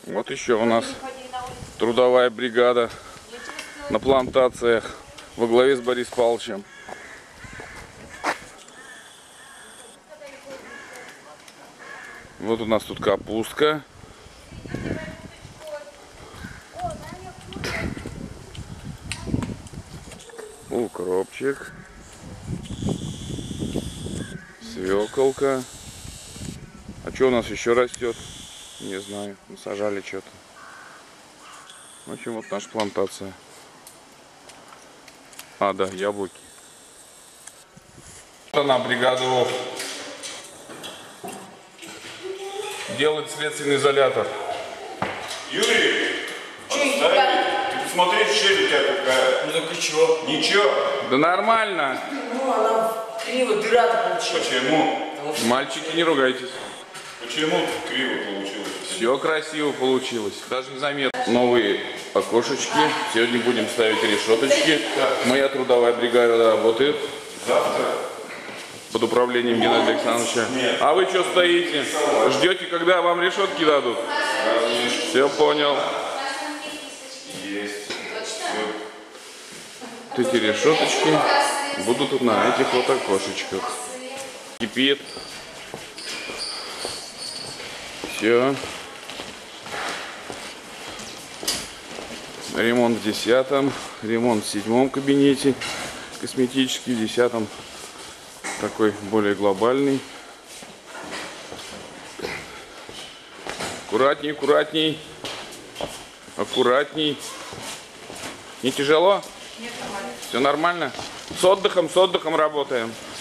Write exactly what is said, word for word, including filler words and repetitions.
Вот еще у нас трудовая бригада на плантациях во главе с Борисом Павловичем. Вот у нас тут капустка. Укропчик. Свеколка. А что у нас еще растет? Не знаю. Насажали что-то. В общем, вот наша плантация. А, да, яблоки. Вот она, бригада ВОВ. Делает следственный изолятор. Юрий, отставить. Ты посмотри, щель у тебя какая. Ну так и чё? Ничего. Да нормально. Ну, она криво, дыра-то получилась. Почему? Мальчики, не ругайтесь. Почему криво получилось? Все красиво получилось. Даже незаметно. Новые окошечки. Сегодня будем ставить решеточки. Моя трудовая бригада работает. Завтра? Под управлением Геннадия Александровича. Нет. А вы что стоите? Ждете, когда вам решетки дадут? Все понял. Есть. Вот эти решеточки будут тут на этих вот окошечках. Кипит. Все. Ремонт в десятом, ремонт в седьмом кабинете, косметический, в десятом такой более глобальный. Аккуратней, аккуратней, аккуратней. Не тяжело? Нет, нормально. Все нормально? С отдыхом, с отдыхом работаем.